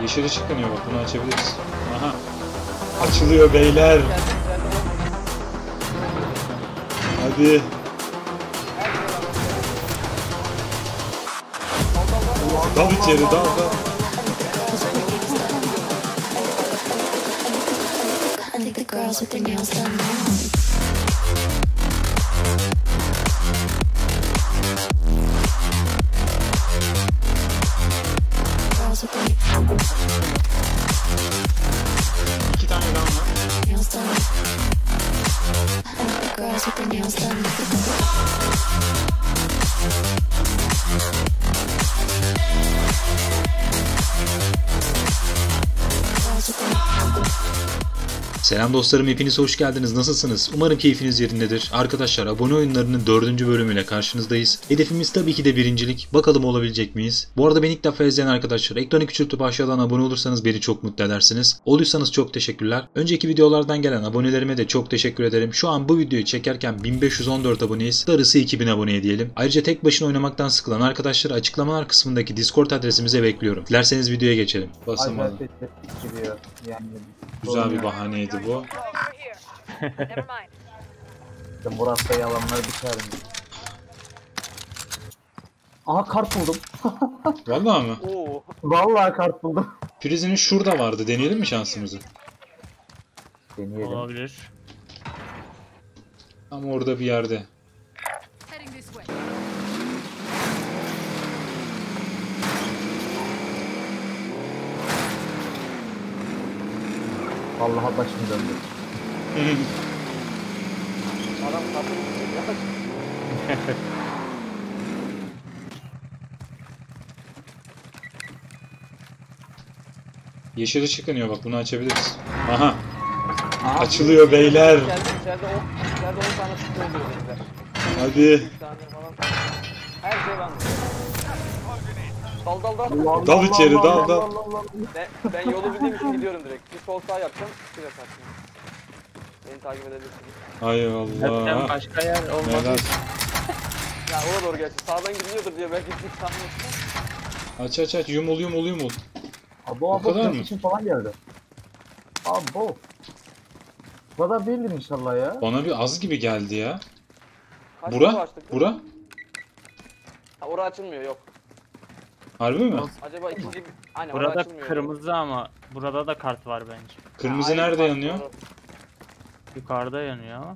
Yeşil ışık yanıyor bak, bunu açabiliriz. Aha. Açılıyor beyler. Hadi. Dal içeri, dal. I think the girls with their nails done now. Girls with their İki tane daha var. nails done. I think the girls with their nails done. Girls with their Selam dostlarım, hepiniz hoş geldiniz. Nasılsınız? Umarım keyfiniz yerindedir. Arkadaşlar, abone oyunlarının 4. bölümüyle karşınızdayız. Hedefimiz tabii ki de birincilik. Bakalım olabilecek miyiz? Bu arada beni ilk defa izleyen arkadaşlar, ekranı küçültüp aşağıdan abone olursanız beni çok mutlu edersiniz. Olursanız çok teşekkürler. Önceki videolardan gelen abonelerime de çok teşekkür ederim. Şu an bu videoyu çekerken 1514 aboneyiz. Darısı 2000 aboneye diyelim. Ayrıca tek başına oynamaktan sıkılan arkadaşları açıklamalar kısmındaki Discord adresimize bekliyorum. Dilerseniz videoya geçelim. Basamadım. Güzel bir bahaneydi bu. Murat'ta yalanları biterim. Aha kart buldum. Vallahi mı? Vallahi kart buldum. Prizinin şurada vardı. Deneyelim mi şansımızı? Deneyelim. Olabilir. Tam orada bir yerde. Vallahi başım döndü. Adam kapıyı tutuyor. Yeşil ışık yanıyor bak, bunu açabiliriz. Aha. Açılıyor beyler. İçeride 10 tane sıkı oluyor bizde. Hadi. 1 tane falan. Her şey bende. Dal. Dal içeri, dal. Ben yolu bildiğim için gidiyorum direkt. Bir sol sağ yapacağım. Bir yaparsın. Beni takip edebilirsiniz. Hay Zaten Allah. başka yer olmadı. Helal. Ya oraya doğru gerçi. Sağdan gidiyordur diye belki bir sanmıştım. Aç. Yumul. Abo kadar mı? için falan geldi. Abo. Bu kadar değildir inşallah ya. Bana bir az gibi geldi ya. Kaç Bura? kapı açtık? Bura? Ha, orası açılmıyor yok. Harbi mi? Acaba ikinci bir... Aynen orası Burada açılmıyor. kırmızı ama burada da kart var bence. Kırmızı Aynen, nerede kart yanıyor? doğru. Yukarıda yanıyor ama.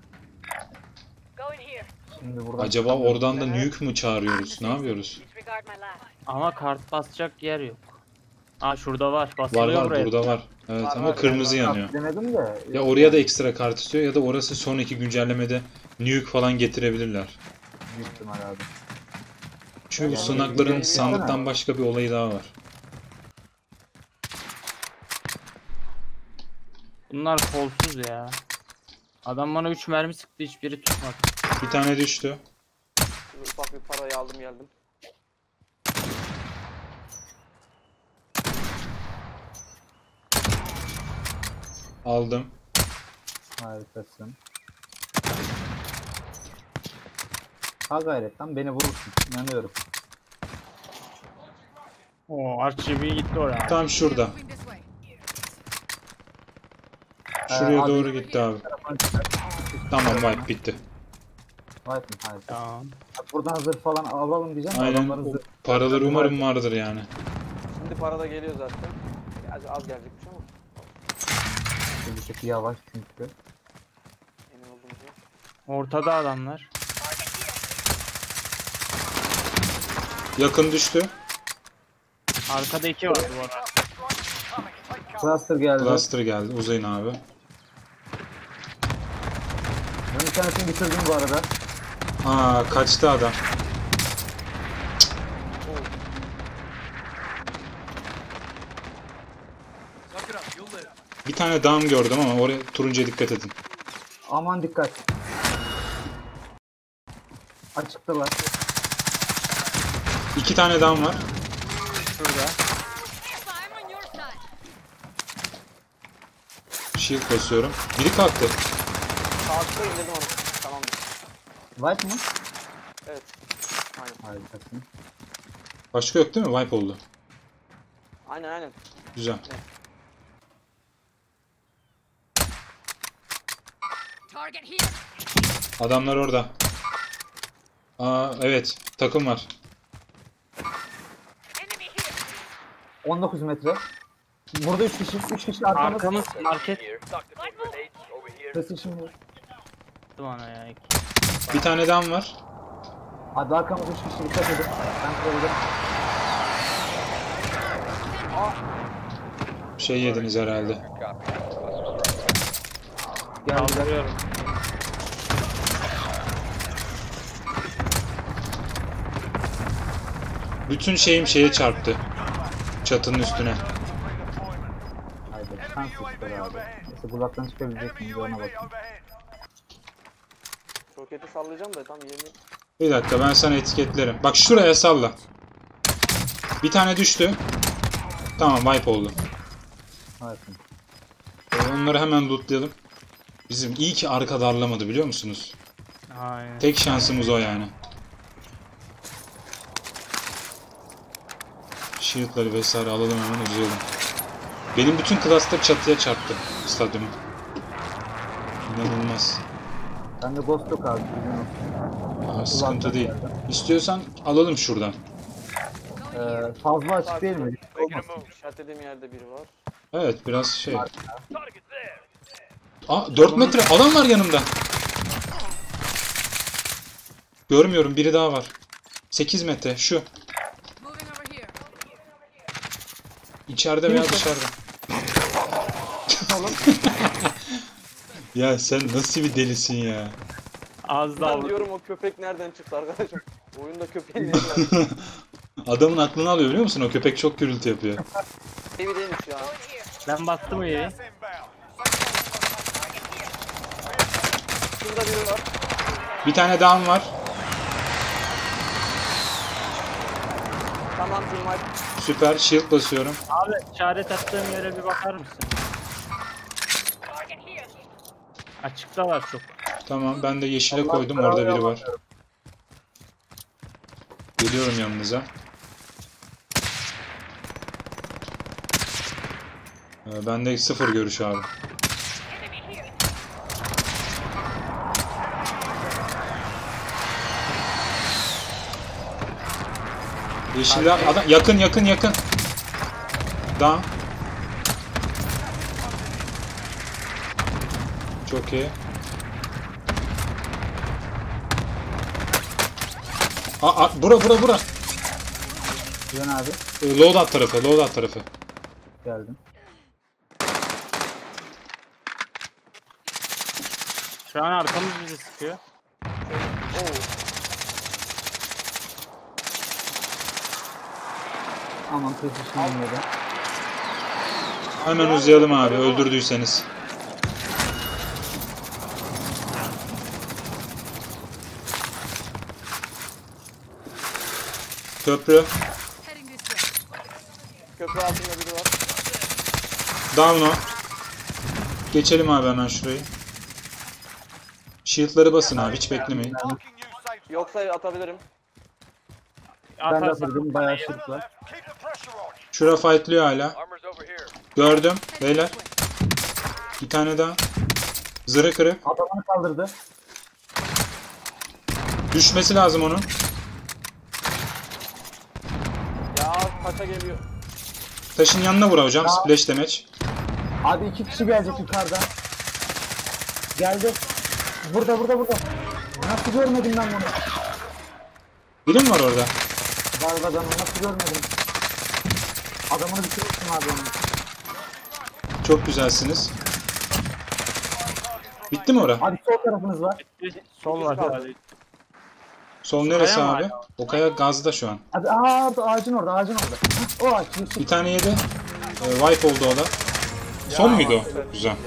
Şimdi buradan Acaba oradan da nuke mu çağırıyoruz? Ne yapıyoruz? Ama kart basacak yer yok. Aa şurada var. Basılıyor Var buraya. burada var. Evet Var, ama var. kırmızı yanıyor. denedim de. Ya oraya da ekstra kart istiyor ya da orası sonraki güncellemede nuke falan getirebilirler. Büyük ihtimal abi. Çünkü bu Yani sığınakların bir- sandıktan başka bir olayı daha var. Bunlar kolsuz ya. Adam bana 3 mermi sıktı, hiçbiri tutmadı. Bir tane düştü. Şimdi ufak bir parayı aldım geldim. Aldım. Harikasın. Ha gayret lan beni vurursun. İnanıyorum. Oo RGB gitti oraya. Tam şurada. Şuraya abi- doğru gitti abi. Tamam, wipe bitti. Vay be harika. Tamam. Bak buradan zırh falan alalım diyeceğim. Aynen. Adamların O zırh. paraları umarım vardır yani. Şimdi para da geliyor zaten. Az gelecekmiş ama Bir tık yavaş çünkü. emin olduğum gibi. Ortada adamlar. Yakın düştü. Arkada 2 var bu arada. Cluster geldi. Cluster geldi. Uzayın abi. Ben bir tanesini bitirdim bu arada. Aa, kaçtı adam. Bir tane down gördüm ama oraya turuncuya dikkat edin. Aman dikkat. Açıktalar. 2 tane down var. Şurada. Shield basıyorum. Biri kalktı. Sağlıkta indirdim onu. Tamamdır. White mı? Evet. Aynen. Harikasın. Başka yok değil mi? Wipe oldu. Aynen aynen. Güzel. Adamlar orada. Aa evet, takım var. 19 metre. Burada 3 kişi. 3 kişi arkamız. Arkamız market. Sesi şimdi. Bana ya. Bir tane daha var. Abi arkamız 3 kişi. Dikkat edin. Ben kurabilirim. Şey yediniz herhalde. Geldiler. Kaldırıyorum. Bütün şeyim şeye çarptı. Çatının üstüne. Haydi. Şans ister abi. Neyse kulaktan çıkabilecek miyiz ona bakın. Roketi sallayacağım da tam yerini. Bir dakika, ben sana etiketlerim. Bak şuraya salla. Bir tane düştü. Tamam, wipe oldu. Harikasın. Onları hemen lootlayalım. Bizim iyi ki arka darlamadı, biliyor musunuz? Aynen. Tek şansımız o yani. Shield'ları vesaire alalım, hemen uzayalım. Benim bütün cluster çatıya çarptı stadyumu. İnanılmaz. Bende ghost yok abi. Aa, sıkıntı değil. İstiyorsan alalım şuradan. Fazla açık değil mi? Olmasın. İşaretlediğim yerde biri var. Evet, biraz şey. Aa, 4 metre alan var yanımda. Görmüyorum, biri daha var. 8 metre şu. İçeride veya dışarıda. Ya sen nasıl bir delisin ya. Az daha Ben diyorum o köpek nereden çıktı arkadaşım? Oyunda köpeğin nereden? Adamın aklını alıyor, biliyor musun? O köpek çok gürültü yapıyor. Evi değilmiş ya. ben bastım yeri. Şurada biri var. Bir tane down var. Tamam team wipe. Süper, shield basıyorum. Abi işaret attığım yere bir bakar mısın? Açıktalar çok. Tamam, ben de yeşile koydum, orada biri var. Geliyorum yanınıza. Bende 0 görüş abi. Yeşilde adam yakın. Down. Çok iyi. Bura. Güven abi. Loadout tarafı. Geldim. Şu an arkamız bizi sıkıyor. Aman precision olmadı. Hemen uzayalım abi, öldürdüyseniz. Köprü. Köprü altında biri var. Down o. Geçelim abi hemen şurayı. Shield'ları basın abi, hiç beklemeyin. Yoksa atabilirim. Ben de Atarsan atırdım. Bayağı şık var. Şura fightlıyor hala. Gördüm beyler. Bir tane daha. Zırhı kırık. Adamını kaldırdı. Düşmesi lazım onun. Ya kaça geliyor. Taşın yanına vur hocam. Splash damage. Abi 2 kişi gelecek yukarıdan. Geldi. Burada. Nasıl görmedim ben bunu? Biri mi var orada? Var adamı nasıl görmedim? Adamını bitirmişsin abi onu. Çok güzelsiniz. Bitti mi ora? Abi sol tarafınız var. sol var herhalde. Sol neresi Kaya mı abi? hala? O kaya gazda şu an. Abi ağacın orada. Hah, o ağaç. Bir tane yedi. Wipe oldu o da. Son muydu o? Güzel.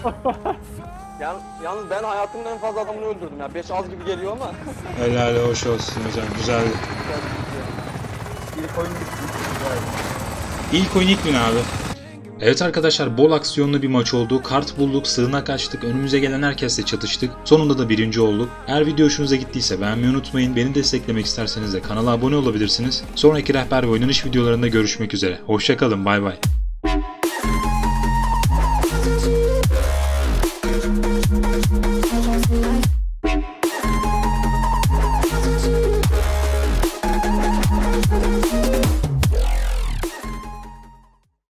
Yalnız ben hayatımda en fazla adamını öldürdüm ya. 5 az gibi geliyor ama. Helal hoş olsun hocam. Güzeldi. İlk oyun bitti. İlk oyun ilk win abi. Evet arkadaşlar, bol aksiyonlu bir maç oldu. Kart bulduk, sığınak açtık, önümüze gelen herkesle çatıştık. Sonunda da birinci olduk. Eğer video hoşunuza gittiyse beğenmeyi unutmayın. Beni desteklemek isterseniz de kanala abone olabilirsiniz. Sonraki rehber ve oynanış videolarında görüşmek üzere. Hoşça kalın, bay bay.